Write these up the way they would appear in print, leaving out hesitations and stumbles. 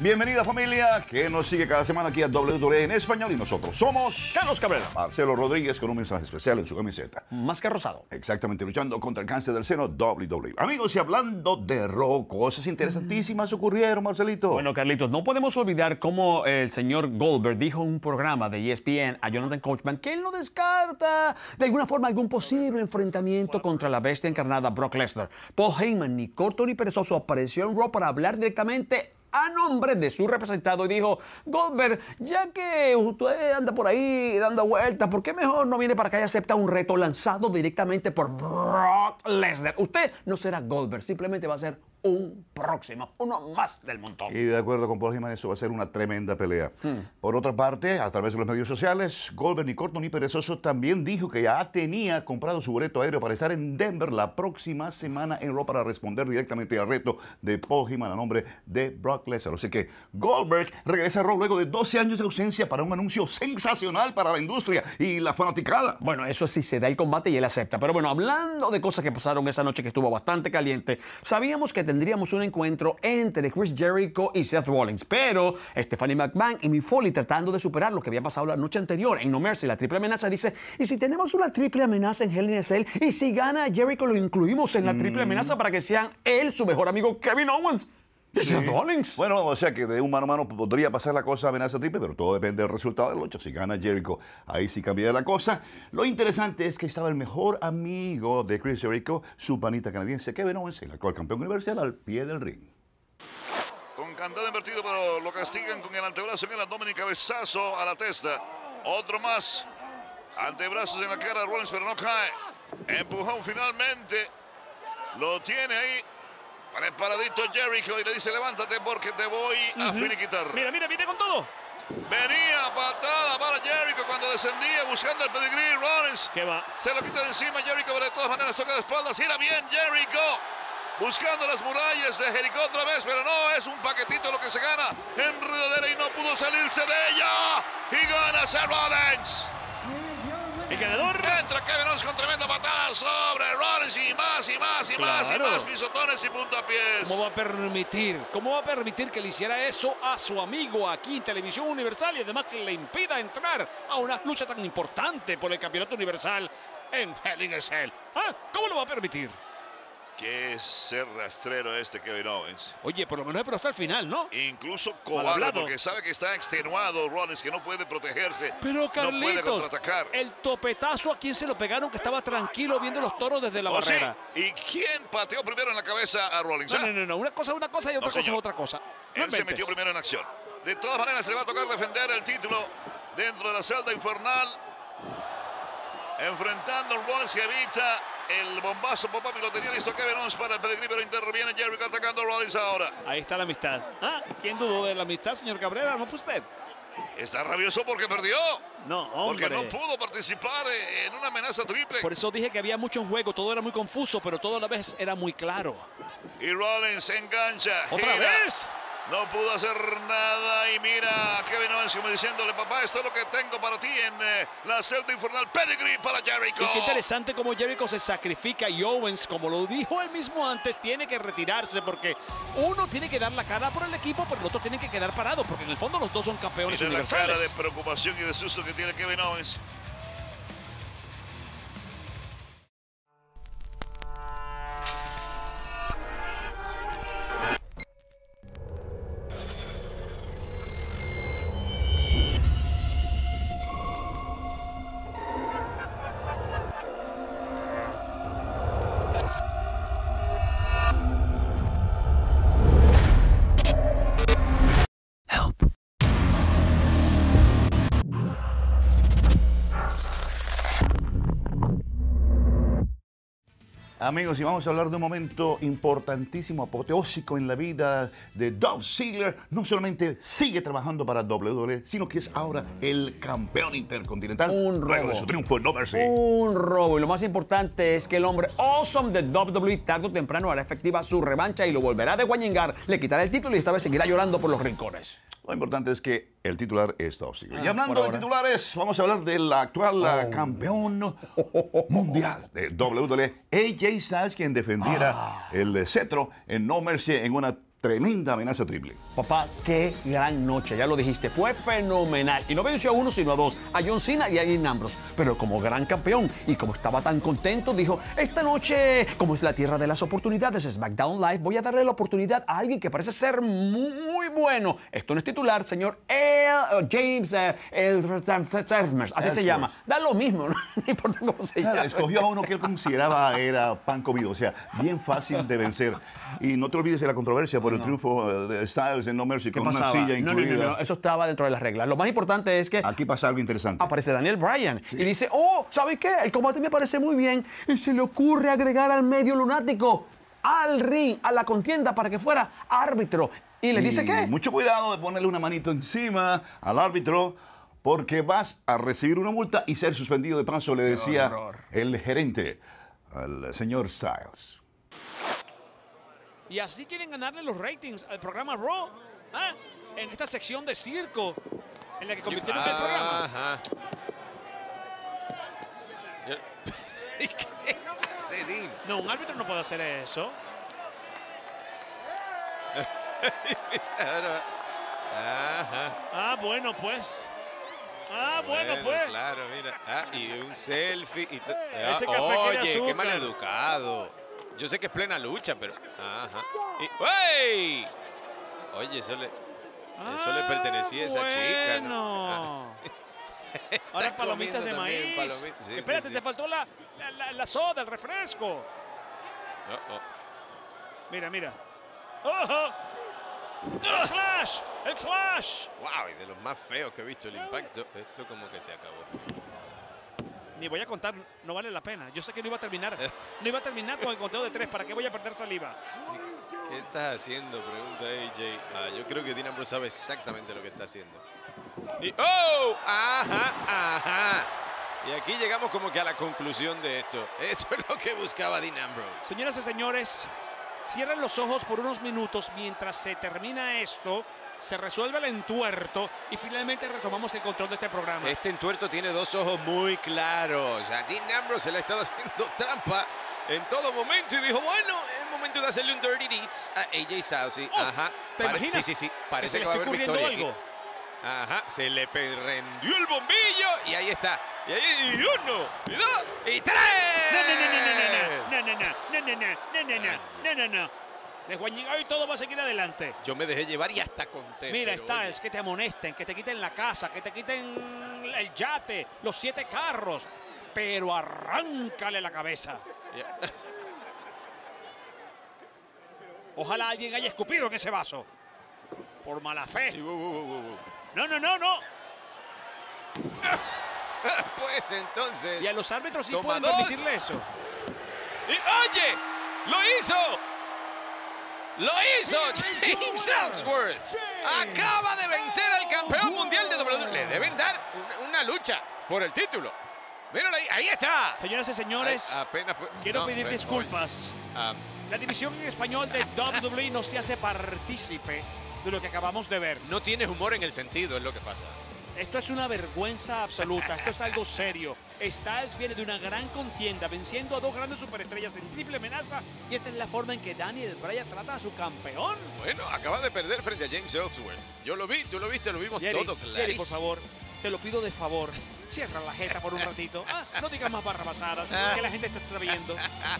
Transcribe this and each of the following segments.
Bienvenida familia que nos sigue cada semana aquí a WWE en español y nosotros somos Carlos Cabrera. Marcelo Rodríguez con un mensaje especial en su camiseta. Más que rosado. Exactamente, luchando contra el cáncer del seno WWE. Amigos, y hablando de Raw, cosas interesantísimas ocurrieron, Marcelito. Bueno, Carlitos, no podemos olvidar cómo el señor Goldberg dijo en un programa de ESPN a Jonathan Coachman que él no descarta de alguna forma algún posible enfrentamiento contra la bestia encarnada Brock Lesnar. Paul Heyman, ni corto ni perezoso, apareció en Raw para hablar directamente a nombre de su representado y dijo: Goldberg, ya que usted anda por ahí dando vueltas, ¿por qué mejor no viene para acá y acepta un reto lanzado directamente por Brock Lesnar? Usted no será Goldberg, simplemente va a ser un próximo, uno más del montón. Y de acuerdo con Paul Heyman, eso va a ser una tremenda pelea. Por otra parte, a través de los medios sociales, Goldberg, ni corto ni perezoso, también dijo que ya tenía comprado su boleto aéreo para estar en Denver la próxima semana en Raw para responder directamente al reto de Paul Heyman a nombre de Brock Lesnar. Así que Goldberg regresa a Raw luego de 12 años de ausencia para un anuncio sensacional para la industria y la fanaticada. Bueno, eso sí, se da el combate y él acepta. Pero bueno, hablando de cosas que pasaron esa noche que estuvo bastante caliente, sabíamos que tendríamos un encuentro entre Chris Jericho y Seth Rollins, pero Stephanie McMahon y Mick Foley, tratando de superar lo que había pasado la noche anterior en No Mercy, la triple amenaza, dice: ¿y si tenemos una triple amenaza en Hell in a Cell? ¿Y si gana Jericho lo incluimos en la triple amenaza para que sean él, su mejor amigo Kevin Owens y Seth Rollins? Bueno, o sea que de un mano a mano podría pasar la cosa amenaza triple, pero todo depende del resultado de la lucha. Si gana Jericho, ahí sí cambia la cosa. Lo interesante es que estaba el mejor amigo de Chris Jericho, su panita canadiense Kevin Owens, el actual campeón universal, al pie del ring. Con candado invertido, pero lo castigan con el antebrazo en el abdomen y cabezazo a la testa. Otro más. Antebrazos en la cara de Rollins, pero no cae. Empujón finalmente. Lo tiene ahí. Preparadito Jericho y le dice: levántate porque te voy a finiquitar. Mira, viene con todo. Venía patada para Jericho cuando descendía buscando el pedigrí. Rollins ¿Qué va? se lo quita de encima Jericho, pero de todas maneras toca de espaldas. Gira bien Jericho. Buscando las murallas de Jericho otra vez, pero no, es un paquetito lo que se gana. Enredadera y no pudo salirse de ella. Y gana Seth Rollins. El ganador. Entra Kevin Owens con tremenda patada sobre Rollins y más y más y más y más pisotones y puntapiés. ¿Cómo va a permitir que le hiciera eso a su amigo aquí en Televisión Universal y además que le impida entrar a una lucha tan importante por el Campeonato Universal en Hell in a Cell? ¿Ah? ¿Cómo lo va a permitir? Qué ser rastrero este Kevin Owens. Oye, por lo menos pero hasta el final, ¿no? Incluso cobarde porque sabe que está extenuado Rollins, que no puede protegerse. Pero no puede Carlitos, contraatacar. el topetazo a quien se lo pegaron, que estaba tranquilo viendo los toros desde la barrera. Sí. ¿Y quién pateó primero en la cabeza a Rollins? No. Una cosa y otra cosa es otra cosa. Él se metió primero en acción. De todas maneras, le va a tocar defender el título dentro de la celda infernal. Enfrentando a Rollins, que evita el bombazo. Popami lo tenía listo Kevin Owens para el pedigrí, pero interviene Jericho atacando a Rollins ahora. Ahí está la amistad. ¿Ah? ¿Quién dudó de la amistad, señor Cabrera? ¿No fue usted? Está rabioso porque perdió. No, hombre. Porque no pudo participar en una amenaza triple. Por eso dije que había mucho en juego. Todo era muy confuso, pero todo a la vez era muy claro. Y Rollins se engancha. ¿Otra vez? No pudo hacer nada y mira a Kevin Owens como diciéndole: papá, esto es lo que tengo para ti en la celda infernal. Pedigree para Jericho. Y qué interesante cómo Jericho se sacrifica y Owens, como lo dijo él mismo antes, tiene que retirarse porque uno tiene que dar la cara por el equipo, pero el otro tiene que quedar parado porque en el fondo los dos son campeones Mira universales. la cara de preocupación y de susto que tiene Kevin Owens. Amigos, y vamos a hablar de un momento importantísimo, apoteósico en la vida de Dolph Ziggler. No solamente sigue trabajando para WWE, sino que es ahora el campeón intercontinental. Un robo. Luego de su triunfo en No Mercy. Un robo. Y lo más importante es que el hombre awesome de WWE tarde o temprano hará efectiva su revancha y lo volverá a desguañingar, le quitará el título y esta vez seguirá llorando por los rincones. Lo importante es que el titular es Dolph Ziggler. Y hablando de titulares, vamos a hablar del actual campeón mundial de WWE, AJ Styles, quien defendiera el cetro en No Mercy en una tremenda amenaza triple. Papá, qué gran noche, ya lo dijiste, fue fenomenal. Y no venció a uno, sino a dos, a John Cena y a Dean Ambrose. Pero como gran campeón y como estaba tan contento, dijo, esta noche, como es la tierra de las oportunidades, SmackDown Live, voy a darle la oportunidad a alguien que parece ser muy bueno. Esto no es titular, señor James así se llama. Da lo mismo, no importa cómo se llama. Escogió a uno que él consideraba era pan comido, o sea, bien fácil de vencer. Y no te olvides de la controversia por el triunfo de Styles en No Mercy con una silla incluida. No, eso estaba dentro de las reglas. Lo más importante es que aquí pasa algo interesante. Aparece Daniel Bryan y dice, oh, ¿sabe qué? El combate me parece muy bien. Y se le ocurre agregar al medio lunático al ring, a la contienda, para que fuera árbitro. Y le dice ¿qué? Mucho cuidado de ponerle una manito encima al árbitro, porque vas a recibir una multa y ser suspendido de paso, le decía el gerente al señor Styles. Y así quieren ganarle los ratings al programa Raw, ¿ah? En esta sección de circo en la que convirtieron el programa. Ajá. ¿Y qué hace Dean? No, un árbitro no puede hacer eso. Ajá. Ah, bueno, pues. Ah, bueno, pues. Claro, mira. Ah, y un selfie. Y ese café quiere oye, qué azúcar. maleducado. Yo sé que es plena lucha, pero... Ajá. ¡Ey! Oye, eso le pertenecía a esa chica, ¿no? Bueno. Ahora palomitas de maíz. Sí, espérate, sí. te faltó la soda, el refresco. Mira, mira. ¡Oh! ¡El Clash! ¡El Clash! ¡Wow! Y de los más feos que he visto el impacto. Esto como que se acabó. Ni voy a contar, no vale la pena. Yo sé que no iba a terminar. No iba a terminar con el conteo de 3. ¿Para qué voy a perder saliva? ¿Qué estás haciendo? Pregunta AJ. Yo creo que Dean Ambrose sabe exactamente lo que está haciendo. Y, ¡oh! ¡Ajá! Y aquí llegamos como que a la conclusión de esto. Eso es lo que buscaba Dean Ambrose. Señoras y señores, cierren los ojos por unos minutos mientras se termina esto, se resuelve el entuerto y finalmente retomamos el control de este programa. Este entuerto tiene dos ojos muy claros. A Dean Ambrose se le ha estado haciendo trampa en todo momento y dijo, bueno, es momento de hacerle un dirty deeds a AJ Styles. Ajá. ¿Te imaginas? Sí. Parece que que va a haber victoria algo. aquí. Ajá, se le prendió el bombillo y ahí está. Y ahí, y uno, y dos, y tres. No. De Juan Llegado y todo va a seguir adelante. Yo me dejé llevar y hasta conté. Mira, Styles, que te amonesten, que te quiten la casa, que te quiten el yate, los 7 carros, pero arráncale la cabeza. Yeah. Ojalá alguien haya escupido en ese vaso. Por mala fe. No. Pues entonces... Y a los árbitros sí toma pueden dos. permitirle eso. Y oye, lo hizo. James Ellsworth. Acaba de vencer al campeón mundial de WWE. Le deben dar una lucha por el título. Míralo ahí está. Señoras y señores, Apenas fue, quiero pedir disculpas. La división en español de WWE no se hace partícipe de lo que acabamos de ver. No tienes humor en el sentido, es lo que pasa. Esto es una vergüenza absoluta, esto es algo serio. Styles viene de una gran contienda, venciendo a 2 grandes superestrellas en triple amenaza, y esta es la forma en que Daniel Bryan trata a su campeón. Bueno, acaba de perder frente a James Ellsworth. Yo lo vi, tú lo viste, lo vimos todo clarísimo. Jerry, por favor, te lo pido de favor, cierra la jeta por un ratito. No digas más barrabasadas, que la gente te está viendo.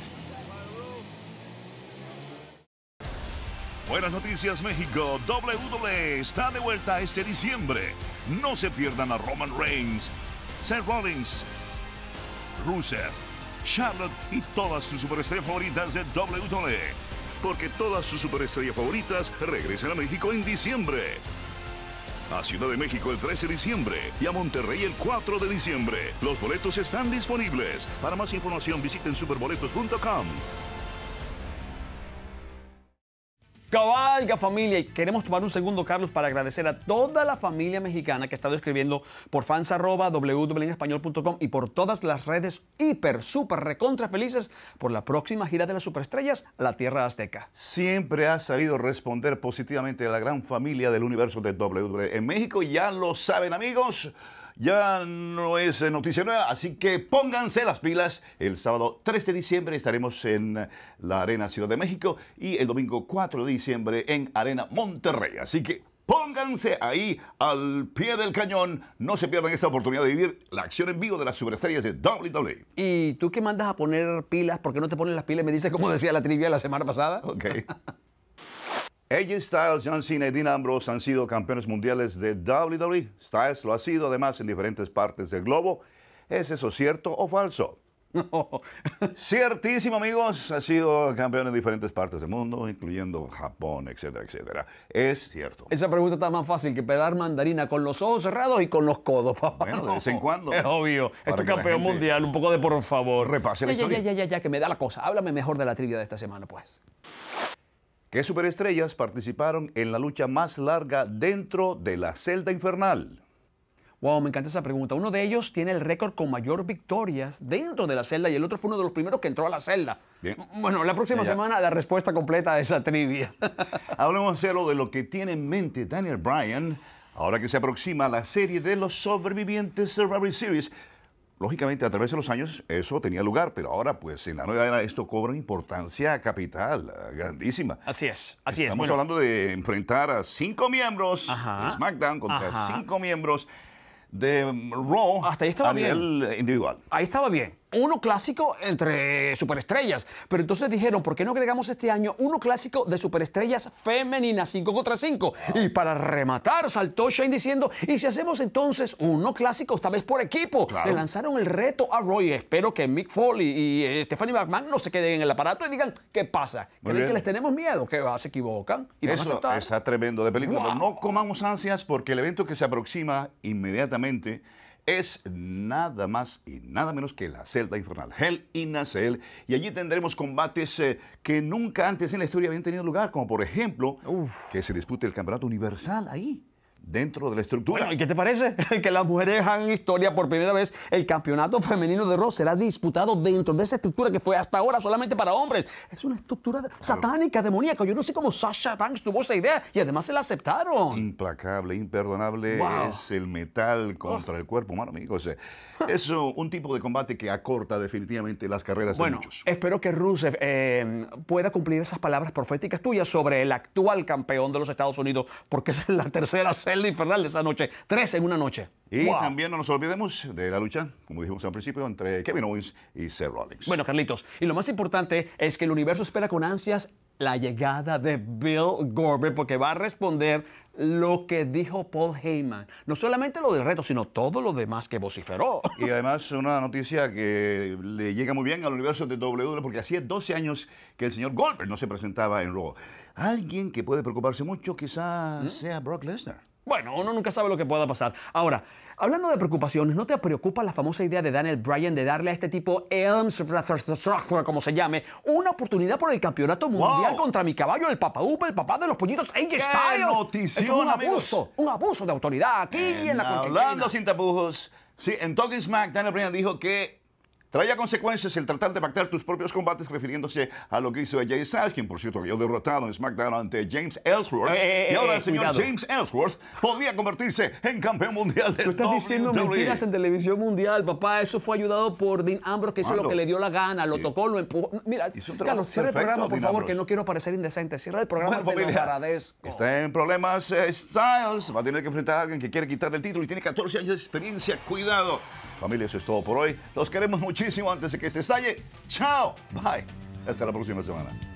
Buenas noticias, México. WWE está de vuelta este diciembre. No se pierdan a Roman Reigns, Seth Rollins, Rusev, Charlotte y todas sus superestrellas favoritas de WWE. Porque todas sus superestrellas favoritas regresan a México en diciembre. A Ciudad de México el 13 de diciembre y a Monterrey el 4 de diciembre. Los boletos están disponibles. Para más información visiten superboletos.com. Cabalga familia, y queremos tomar un segundo, Carlos, para agradecer a toda la familia mexicana que ha estado escribiendo por fans@wwlenespañol.com y por todas las redes súper recontra felices por la próxima gira de las superestrellas a la Tierra Azteca. Siempre ha sabido responder positivamente a la gran familia del universo de WWE. En México ya lo saben, amigos. ya no es noticia nueva, así que pónganse las pilas. El sábado 3 de diciembre estaremos en la Arena Ciudad de México y el domingo 4 de diciembre en Arena Monterrey. Así que pónganse ahí al pie del cañón. No se pierdan esta oportunidad de vivir la acción en vivo de las superestrellas de WWE. ¿Y tú qué mandas a poner pilas? ¿Por qué no te pones las pilas? Me dices como decía la trivia la semana pasada. Ok. AJ Styles, John Cena y Dean Ambrose han sido campeones mundiales de WWE. Styles lo ha sido además en diferentes partes del globo. ¿Es eso cierto o falso? No. Ciertísimo, amigos. Ha sido campeón en diferentes partes del mundo, incluyendo Japón, etcétera, etcétera. Es cierto. Esa pregunta está más fácil que pelar mandarina con los ojos cerrados y con los codos, papá. Bueno, de vez en cuando. Es obvio. Para Es tu que la campeón gente mundial. Un poco de por favor. repase la historia. Ya, que me da la cosa. Háblame mejor de la trivia de esta semana, pues. ¿Qué superestrellas participaron en la lucha más larga dentro de la celda infernal? Wow, me encanta esa pregunta. Uno de ellos tiene el récord con mayor victorias dentro de la celda y el otro fue uno de los primeros que entró a la celda. Bien. Bueno, la próxima Ya. semana la respuesta completa a esa trivia. Hablemos de lo que tiene en mente Daniel Bryan ahora que se aproxima la serie de los sobrevivientes Survivor Series. Lógicamente, a través de los años eso tenía lugar, pero ahora, pues, en la nueva era esto cobra una importancia capital, grandísima. Así es, así es. Estamos Bueno, hablando de enfrentar a 5 miembros Ajá. de SmackDown contra Ajá. 5 miembros de Raw Hasta ahí estaba a nivel individual. ahí estaba bien. Uno clásico entre superestrellas. Pero entonces dijeron, ¿por qué no agregamos este año uno clásico de superestrellas femeninas 5 contra 5? Y para rematar, saltó Shane diciendo, ¿y si hacemos entonces uno clásico, esta vez por equipo? Claro. Le lanzaron el reto a Roy. Espero que Mick Foley y Stephanie McMahon no se queden en el aparato y digan, ¿qué pasa? Muy ¿Creen bien. que les tenemos miedo? ¿Que se equivocan? ¿Y van a Eso aceptar? está tremendo de película. Wow. Pero no comamos ansias porque el evento que se aproxima inmediatamente es nada más y nada menos que la celda infernal, Hell in a Cell. Y allí tendremos combates que nunca antes en la historia habían tenido lugar, como por ejemplo que se dispute el campeonato universal ahí, dentro de la estructura. Bueno, ¿y qué te parece? Que las mujeres hagan historia por primera vez. El campeonato femenino de Raw será disputado dentro de esa estructura que fue hasta ahora solamente para hombres. Es una estructura satánica, demoníaca. Yo no sé cómo Sasha Banks tuvo esa idea y además se la aceptaron. Implacable, imperdonable, Wow. es el metal contra el cuerpo humano, amigos. Es un tipo de combate que acorta definitivamente las carreras de Bueno, muchos. espero que Rusev pueda cumplir esas palabras proféticas tuyas sobre el actual campeón de los Estados Unidos, porque esa es la tercera celda infernal de esa noche. 3 en una noche. Y Wow. también no nos olvidemos de la lucha, como dijimos al principio, entre Kevin Owens y Seth Rollins. Bueno, Carlitos, y lo más importante es que el universo espera con ansias la llegada de Bill Goldberg porque va a responder lo que dijo Paul Heyman. No solamente lo del reto, sino todo lo demás que vociferó. Y además una noticia que le llega muy bien al universo de WWE porque hacía 12 años que el señor Goldberg no se presentaba en Raw. Alguien que puede preocuparse mucho quizá sea Brock Lesnar. Bueno, uno nunca sabe lo que pueda pasar. Ahora, hablando de preocupaciones, ¿no te preocupa la famosa idea de Daniel Bryan de darle a este tipo como se llame, una oportunidad por el campeonato mundial contra mi caballo, el Papa Upa, el papá de los pollitos, AJ Styles? notición, Es un amigos! un abuso de autoridad aquí en la Hablando Conchinchina. sin tapujos, sí, en Talking Smack, Daniel Bryan dijo que traía consecuencias el tratar de pactar tus propios combates, refiriéndose a lo que hizo AJ Styles, quien por cierto había derrotado en SmackDown ante James Ellsworth. Y ahora el señor cuidado. James Ellsworth podría convertirse en campeón mundial de Tú estás diciendo WWE. mentiras en televisión mundial, papá. Eso fue ayudado por Dean Ambrose, que hizo lo ¿Cuándo? que le dio la gana, lo Sí. tocó, lo empujó. Mira, Hizo un trabajo Carlos, cierra el perfecto, programa, por Dean favor, Ambrose. que no quiero parecer indecente. Cierra el programa, Bueno, te lo familia, agradezco. está en problemas Styles, va a tener que enfrentar a alguien que quiere quitarle el título y tiene 14 años de experiencia. Cuidado. Familia, eso es todo por hoy. Los queremos muchísimo antes de que se estalle. Chao. Bye. Hasta la próxima semana.